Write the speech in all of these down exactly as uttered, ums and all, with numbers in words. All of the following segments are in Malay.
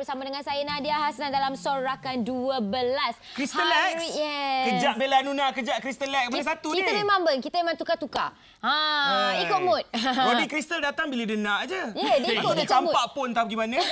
bersama dengan saya Nadia Hasnan dalam Sorakan dua belas. Crystal X? Yes. Kejap Bella Nuna, kejap Crystal X. Mana satu kita ni? Kita memang ber, kita memang tukar-tukar. Ha, Hai. Ikut mood. Rodi Crystal datang bila dia nak je. Ya, yeah, dia ikut dia campak pun tak pergi mana.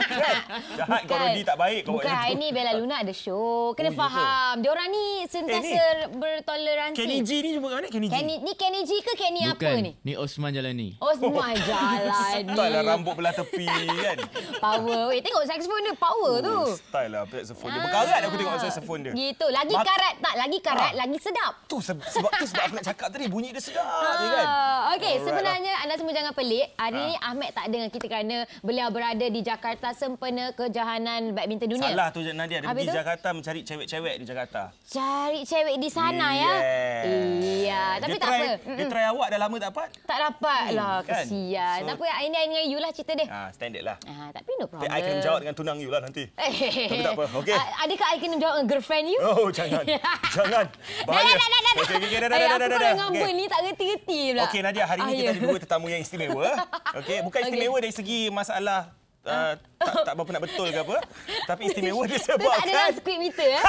Jahat kau Rodi, tak baik kau. Bukan, hari ni Bella Luna ada show. Kena oh, faham. Dia orang ni sentiasa eh, ni. bertoleransi. Kenny G ni jumpa kat mana? Kenny G? Kenny, ni Kenny G ke Kenny Bukan. apa ni? Ni Osman Jalani. Osman Jalani. Style lah rambut belah tepi kan. Power. Weh, tengok saxophone dia power oh, tu. Style lah saxophone dia. Berkarat aku tengok saxophone dia. Gitu. Lagi Mat karat tak? Lagi karat, ha. lagi sedap. Tu sebab, sebab tu sebab aku nak cakap tadi bunyi dia sedap ha. je kan. Okey, sebenarnya lah. anda semua jangan pelik. Hari ha. ni Ahmed tak ada dengan kita kerana beliau berada di Jakarta sempena kejohanan badminton dunia. Salah tu Nadia, dia pergi Jakarta mencari cewek-cewek di Jakarta. Cari cewek di sana yeah. ya? Iya, tapi dia tak try, apa. Dia try awak dah lama tak dapat? Tak dapat hmm, lah, kan? kesian. So, tak apa, ini dengan you lah cerita dia. Ah, standard lah. Ah, tapi no problem. I kena menjawab dengan tunang you lah nanti. Tapi tak apa, okey. Adakah I kena menjawab dengan girlfriend you? Oh, jangan. Jangan. Bahaya. Dah, dah, dah, dah. Okey, okey, dah, dah, dah, dah. Aku kalau dengan ni tak reti-reti pula. Okey, Nadia, hari ni kita ada dua tetamu yang istimewa. Okey, bukan istimewa okay. dari segi masalah Uh, tak, tak berapa nak betul ke apa. Tapi istimewa dia sebabkan... Itu tak ada dalam skrip kita. Eh?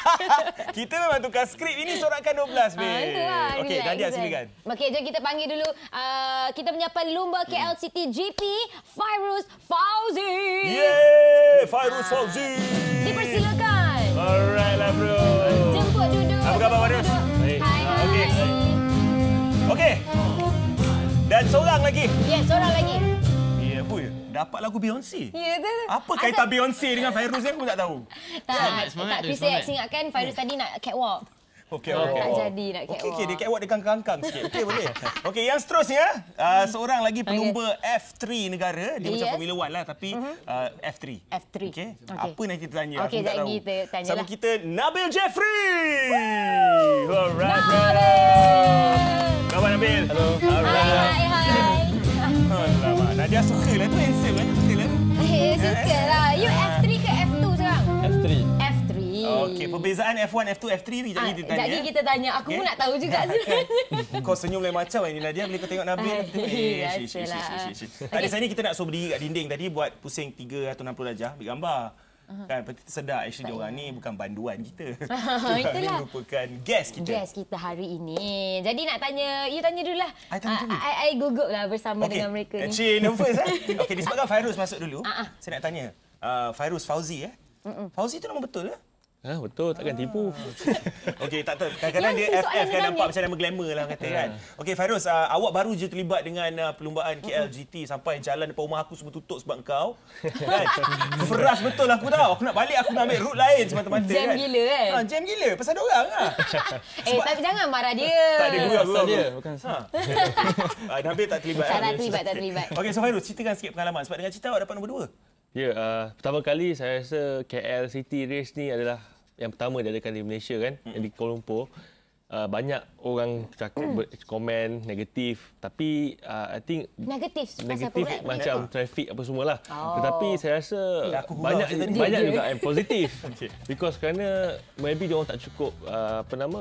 Kita memang tukar skrip. Ini Sorakan dua belas, babe. Ah, okey, Nadia silakan. Okey, jom kita panggil dulu. Uh, kita punya pelumba K L City G P, Fairuz Fauzi. Yeay, Fairuz Fauzi. Dipersilakan. Alright lah, bro. Jemput duduk. Apa khabar, Fairuz? Hai, hai. Okey. Okey. Dan seorang lagi. Ya, yeah, seorang lagi. Ya, yeah, dapat lagu Beyonce. Ya, tu. Apa kaitan Beyonce dengan Fairuz ni aku tak tahu. Tak, semangat, semangat tak. Tapi saya ingatkan Fairuz tadi nak catwalk. Okey, okey. Tak oh. jadi nak catwalk. Okey, okey, dia catwalk dia kangkang-kangkang sikit. Okey, boleh. Okey, yang seterusnya, uh, seorang lagi pelumba okay. F tiga negara. Dia yes. macam Formula One lah, tapi uh, F tiga. F tiga. Okey. Okay. Apa nak kita tanya? Okey, aku tak tahu. kita tanya Sama lah. kita, Nabil Jeffrey. Alright, Nabil. Khabar Nabil? Hello. Alright. Hai, hai, hai. Alamak, Nadia suka lah tu handsome kan? Betul lah. Eh, suka lah. You F tiga ke F dua sekarang? F tiga. F tiga. Okey, perbezaan F satu, F dua, F tiga ni jadi ah, kita tanya. Jadi kita tanya. Aku okay. pun nak tahu juga sebenarnya. Kau senyum lain macam ini Nadia bila kau tengok Nabil. Eh, Tadi saya ni kita nak suruh berdiri kat dinding tadi buat pusing tiga ratus enam puluh darjah, ambil gambar. Uh-huh. Kan, kita sedar actually dia orang ni bukan banduan kita. Uh, itulah. Ini merupakan guest kita. Guest kita hari ini. Jadi nak tanya, you tanya dulu lah. I tanya dulu. I, I, I gugup lah bersama okay. dengan mereka ni. Actually, nervous eh. Okey, disebabkan Fairuz masuk dulu. Uh-uh. Saya nak tanya, uh, Fairuz Fauzi eh? Uh-uh. Fauzi tu nama betul eh? Ha, betul, takkan tipu. Okey, tak tahu. Kadang-kadang dia F F kan nampak macam nama glamour lah kata kan. Okey, Fairuz, uh, awak baru je terlibat dengan uh, perlumbaan K L G T sampai jalan depan rumah aku semua tutup sebab kau. Kan? Feras betul aku tahu. Aku nak balik, aku nak ambil route lain semata-mata kan. Jam gila kan? Ha, jam gila. Pasal dia orang lah. Eh, tapi jangan marah dia. Tak ada gurau, gurau. dia, bukan ha. uh, Nabil tak terlibat. Tak, tak terlibat, tak terlibat. Okey, so Fairuz, ceritakan sikit pengalaman. Sebab dengan cerita awak dapat nombor dua. Ya, uh, pertama kali saya rasa K L City Race ni adalah yang pertama diadakan di Malaysia kan, mm. di Kuala Lumpur. Uh, banyak orang cakap mm. komen negatif, tapi uh, I think negatif negatif macam trafik apa semualah. Oh. Tetapi saya rasa ya, banyak dia, banyak dia. juga yang positif. Okay. Because kerana maybe dia orang tak cukup uh, apa nama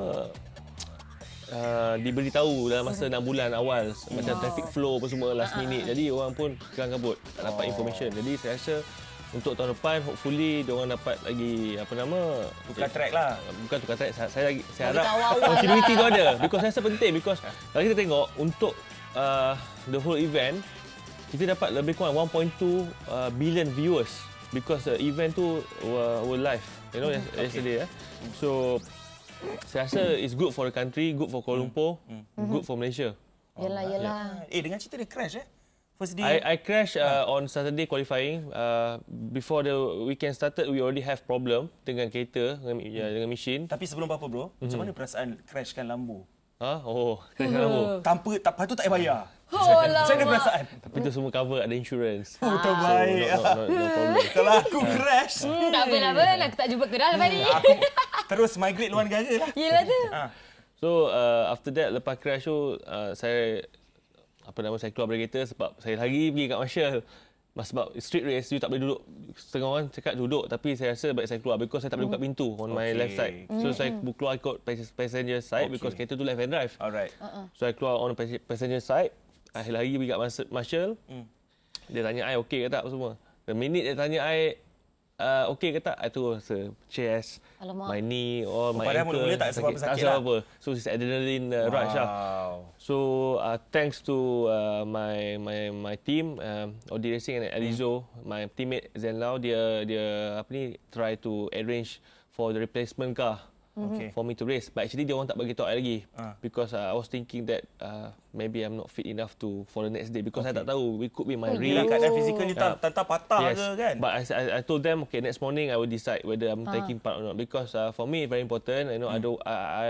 Uh, diberitahu dalam masa enam bulan awal oh. macam traffic flow apa semua last minute. Jadi orang pun kelang kabut, tak dapat oh. information. Jadi saya rasa untuk tahun depan hopefully dia orang dapat lagi apa nama tukar track lah. Bukan tukar track, saya saya, saya harap continuity tu ada because saya rasa penting because kalau kita tengok untuk uh, the whole event kita dapat lebih kurang one point two uh, billion viewers because the event tu were, were live, you know, okay. yesterday eh. So saya rasa it's good for the country, good for Kuala Lumpur, mm. Mm. good for Malaysia. Yalah, yalah. Eh, dengan cerita dia crash eh? First day. I, I crash uh, on Saturday qualifying. Uh, before the weekend started, we already have problem dengan kereta, dengan, mm. ya, dengan mesin. Tapi sebelum apa bro, mm-hmm. macam mana perasaan crashkan Lambo? Ha? Oh, crashkan Lambo. Tanpa, tak, lepas tu tak payah bayar. Oh, macam mana perasaan? Tapi itu semua cover, ada insurance. Oh, terbaik. So, no, no, no, no problem. Kalau aku crash. Hmm, tak apa-apa, aku tak jumpa kedal lepas ni. Aku terus migrate luar negara lah. Yelah tu. Ha. So, uh, after that, lepas crash tu, uh, saya apa nama saya keluar dari kereta sebab saya lagi pergi kat Marshall. Sebab street race, you tak boleh duduk. Setengah orang cakap duduk, tapi saya rasa baik saya keluar because saya tak boleh buka pintu on okay. my left side. So, mm. saya keluar ikut passenger side okay. because kereta tu left hand drive. Alright. Uh-uh. So, saya keluar on passenger side. Saya lagi pergi kat Marshall. Mm. Dia tanya I okey ke tak apa semua. The minute dia tanya I, uh, okey ke tak? Itu rasa chest, Alamak. my knee, or Oh, my padahal ankle. mula-mula tak rasa apa-apa Tak sakit rasa lah. apa-apa. So, it's adrenaline uh, rush lah. Wow. So, uh, thanks to uh, my my my team, um, Audi Racing and Alizo, hmm. my teammate Zen Lau, dia dia apa ni try to arrange for the replacement car. Okay. For me to race, but actually dia orang tak bagi tahu I lagi Ah. because uh, I was thinking that uh, maybe I'm not fit enough to for the next day because Okay. I tak tahu it could be my Oh, rib. Yelah, keadaan fizikal ni Yeah. tak patah Yes. ke kan? But I, I I told them okay next morning I will decide whether I'm taking part or not because uh, for me it's very important. You know, I don't I, I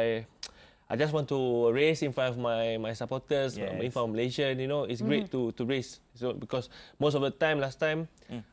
I just want to race in front of my my supporters, Yes. in front of Malaysian. You know, it's great to to race. So because most of the time last time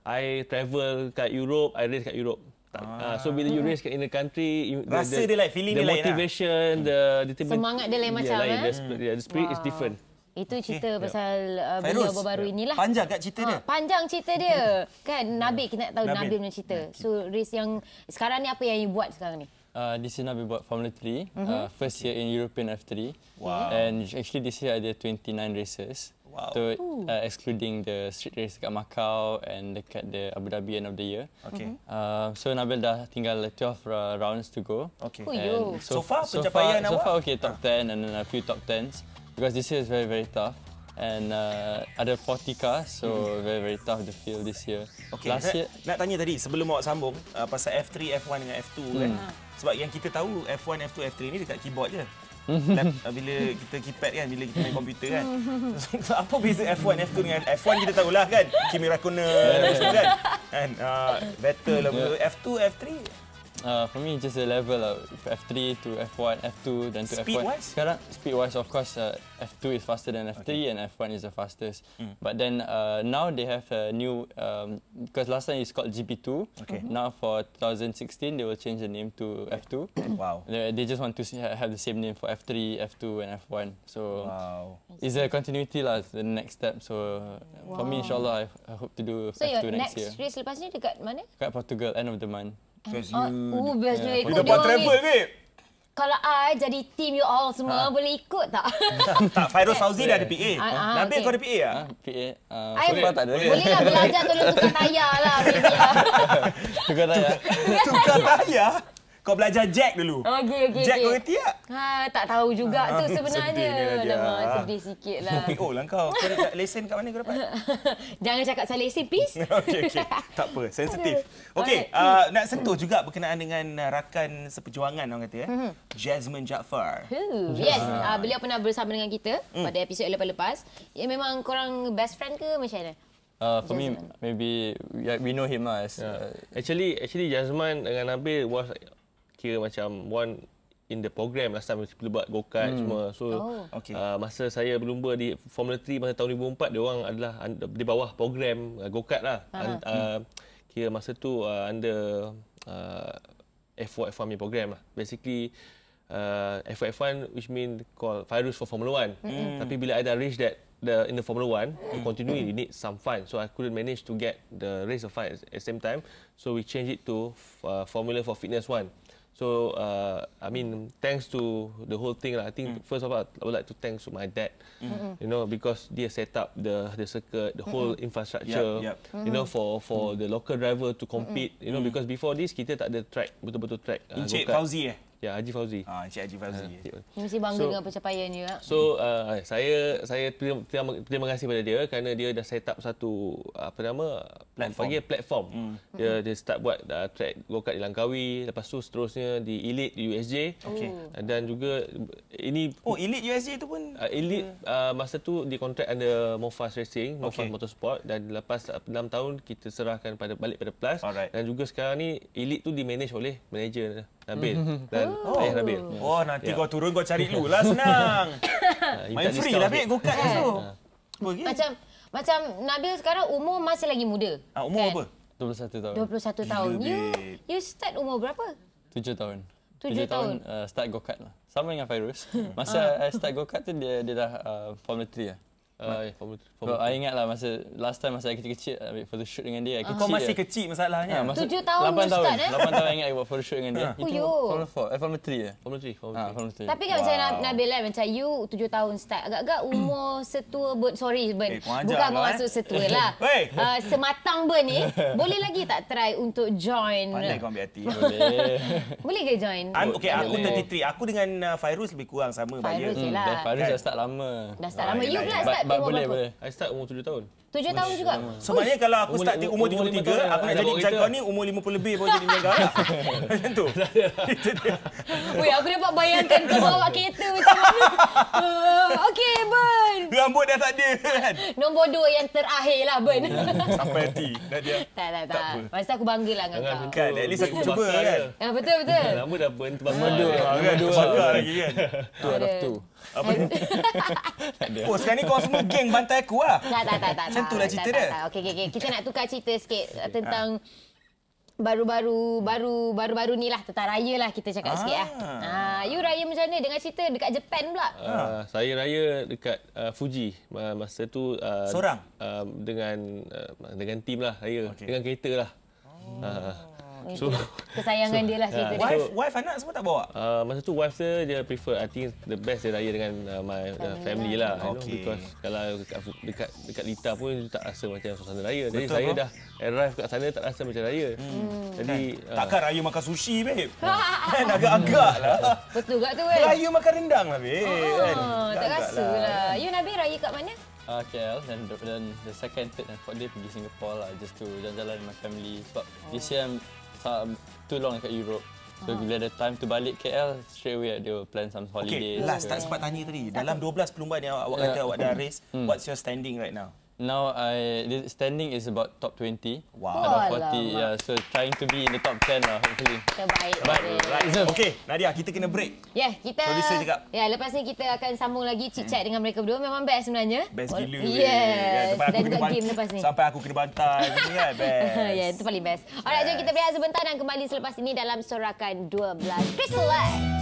I travel kat Europe, I race kat Europe. Ah. Uh, so bila you race in the country, you, Rasa the, dia like feeling the dia lain lah. motivation, the determin- Semangat dia lain macam, lain. eh? The, sp- yeah, the spirit is Wow. different. Itu cerita Okay. pasal uh, Fairuz, beliau baru-baru inilah. panjang kat cerita dia. Ha, panjang cerita dia. Kan Nabil, kita nak tahu Nabil. Nabil punya cerita. So race yang sekarang ni apa yang you buat sekarang ni? Uh, this year Nabil buat Formula three, uh, first year in European F three. Wow. And actually this year ada twenty-nine races. Wow. So, uh, excluding the street race dekat Macau and dekat the Abu Dhabi end of the year. Okay. Uh, so Nabil dah tinggal twelve uh, rounds to go. Okay. Oh, yo. So far, so pencapaian far, so awak? far okay, top ten and then a few top tens because this year is very very tough. And uh, ada forty cars, so very very tough the field this year. Okay, Last nak, year, nak tanya tadi sebelum awak sambung uh, pasal F three, F one dengan F two kan. Sebab yang kita tahu F one, F two, F three ni dekat keyboard je. Lap, uh, bila kita keypad kan, bila kita main komputer kan. So, apa beza F one, F two dengan F one kita tahulah kan. Kimi Raikkonen dan semua kan. Kan uh, better lah. F two, F three Uh, for me, just a level of F three to F one, F two, then to F one. Speed-wise? Sekarang, speed-wise, of course, uh, F two is faster than F three, okay. and F one is the fastest. Mm. But then uh, now they have a new, um, because last time it's called G P two. Okay. Now for twenty sixteen, they will change the name to F two. Wow. They, they just want to have the same name for F three, F two, and F one. So Wow. it's a continuity lah, the next step. So wow. for me, inshallah, I, I hope to do So F your two next next year. race lepas ni dekat mana? Kat Portugal, end of the month. Because Oh, oh best yeah. you dapat travel babe. Kalau I jadi team you all semua ha. boleh ikut tak? Tak, Fairuz Fauzi dah ada P A. Ah, ah, Nabil okay. kau ada P A tak? Ah, P A. Uh, I so far tak ada. Bolehlah belajar tolong tukar tayar lah. Maybe lah. Tukar tayar. Tukar tayar? Kau belajar jack dulu. Okey, okey, Jack okey. kau kerti tak? Ha, tak tahu juga Ah, tu sedih sebenarnya. ni Nadia. Alamak, sedih sikit lah. P O lah kau. Kau ada lesen kat mana kau dapat? Jangan cakap saya lesen, please. Okey, okey. Tak apa, sensitif. Okey, Alright. uh, nak sentuh juga berkenaan dengan uh, rakan seperjuangan orang kata ya. Mhm. Jasmine Jaafar. Huh, yes, uh, beliau pernah bersama dengan kita Hmm. pada episod lepas-lepas. Ya, memang korang best friend ke macam mana? Uh, for me, Jasmine. maybe we, we know him lah. As, Yeah. uh, Actually, actually Jasmine dengan Nabil was kira macam one in the program last time kita buat go-kart hmm. semua. So Oh. Okay. uh, masa saya berlumba di Formula tiga masa tahun dua ribu empat, dia orang adalah under, di bawah program uh, go-kart lah. Uh, uh, kira masa tu uh, under uh, F one F one program lah. Basically uh, F one F one which mean called Fairuz for Formula one. Mm. Tapi bila I dah reach that the in the Formula one to continue you need some fun, so I couldn't manage to get the race of fun at the same time, so we changed it to uh, Formula for Fitness one. So uh, I mean, thanks to the whole thing lah. I think mm. first of all, I would like to thanks to my dad. Mm. You know, because dia set up the the circuit, the whole mm. infrastructure. Yep, yep. You know, for for mm. the local driver to compete. Mm. You know, because before this kita tak ada track, betul-betul track. Uh, Encik go-kart. Fauzi eh? Ya, Haji Fauzi. Ah, Encik Haji Fauzi. Uh, Mesti bangga So- dengan pencapaian you. ah. So uh, saya saya terima, terima, terima kasih pada dia kerana dia dah set up satu apa nama Platform. Panggil platform. Hmm. Dia dia start buat uh, track go-kart di Langkawi, lepas tu seterusnya di Elite U S J. Okey. Dan juga ini Oh, Elite U S J tu pun uh, Elite uh, masa tu di kontrak under Mofas Racing, Mofas Okey. Motorsport, dan lepas uh, enam tahun kita serahkan pada balik pada Plus. Alright. Dan juga sekarang ni Elite tu di manage oleh manager Nabil dan ayah Nabil. Oh, nanti Ya. kau turun kau cari dulu lah, senang. Uh, Main minta free discount lah, Bek, sikit. go-kart kat tu. Apa lagi? Macam macam Nabil sekarang umur masih lagi muda. Ah, umur apa? dua puluh satu tahun. dua puluh satu tahun. Gila, You babe. you start umur berapa? tujuh tahun. Tujuh tahun. uh, start go-kart lah. Sama dengan Fairuz. Masa I start go-kart tu dia dia dah uh, Formula tiga lah. Uh, Formula Bro, I ingat lah masa last time masa saya kecil-kecil ambil photoshoot dengan dia. Kau masih kecil masalahnya. Ha, masa Tujuh tahun lapan you tahun. start, eh? lapan tahun ingat I buat photoshoot dengan dia. Oh, Itu yo. Formula four, eh Formula three ya. Formula three. Formula Ha, three. Formula three. Tapi kan macam Nabil kan, macam you tujuh tahun start. Agak-agak umur setua Ben. Sorry Ben. Eh, kau ajar Bukan kau, bermaksud eh. setua lah. Weh. Uh, sematang Ben ni, boleh lagi tak try untuk join? Pandai kau ambil hati. Boleh. Boleh ke join? I'm, okay, aku Boleh. thirty three. Aku dengan uh, Fairuz lebih kurang sama Fairuz bayar. je lah. Dah Faris Kan? dah start lama. Dah start Ah, lama. You yelah, pula yelah. start But umur boleh berapa? boleh. I start umur tujuh tahun. Tujuh tahun juga? So maknanya kalau aku Umur- start umur- umur umur tiga puluh tiga, lima tahun aku nak dah jadi bawa macam kereta. kau ni umur lima puluh lebih baru jadi macam kau lah. Macam tu. Itu dia. Weh, aku dapat bayangkan kau bawa kereta macam mana. Uh, Okey, Ben. Rambut dah tak ada kan. Nombor dua yang terakhir lah, Ben. Sampai hati. Dah dia. tak, tak, Tak tak. apa. Masa aku bangga lah dengan Jangan kau. Kan, at least aku Bakar cuba dia. kan. Ah, betul, betul. Lama dah burn terbakar. Nombor dua. Ah, kan, Dua. terbakar lagi kan. Two out of two. Apa ni? Oh, sekarang ni kau semua geng bantai aku lah. Tak, tak, tak, tak. Macam tu lah tak, cerita tak, dia. tak, tak. Okey, okey, okey. Kita nak tukar cerita sikit tentang baru-baru baru baru-baru ni lah, tentang raya lah kita cakap Ah. sikit lah. Ah, you raya macam mana dengan cerita dekat Japan pula? Uh, saya raya dekat uh, Fuji. Uh, masa tu uh, Seorang? Uh, dengan uh, dengan tim lah raya. Okey. Dengan kereta lah. Oh. Uh, So, kesayangan dia lah cerita dia. Wife, wife anak semua tak bawa? Uh, masa tu wife dia dia prefer, I think the best dia raya dengan uh, my uh, family lah, you know, Okay. because kalau dekat dekat dekat Lita pun tak rasa macam suasana raya. Jadi Betul, saya bro. dah arrive kat sana tak rasa macam raya. Hmm. Jadi uh, Takkan raya makan sushi, babe. Kan agak-agak lah. Betul tak tu, kan? Raya makan rendang lah, babe. Kan? Oh, tak Agak-agak rasa lah. You Nabil raya kat mana? Uh, K L dan dan the second, third and fourth day pergi Singapore lah just to jalan-jalan dengan my family. Sebab this year I'm sa- too long dekat Europe. So bila ada time to balik K L, straight away dia will plan some Okay, holidays. last ke. tak sempat tanya tadi. Dalam dua belas perlumbaan yang awak kata awak dah race, what's your standing right now? Now I the standing is about top twenty. Wow. Out of Alamak. forty, yeah. So trying to be in the top ten lah, hopefully. Terbaik. Right, Nabil. right. Okay, Nadia, kita kena break. Ya, yeah, kita Producer cakap. Ya, lepas ni kita akan sambung lagi chit-chat dengan mereka berdua. Memang best sebenarnya. Best gila. Yes. Sampai Dan aku juga kena game ban- lepas ni. Sampai aku kena bantai. Macam kan, best. Ya, itu paling best. Alright, jom kita berehat sebentar dan kembali selepas ini dalam Sorakan dua belas Crystal Light.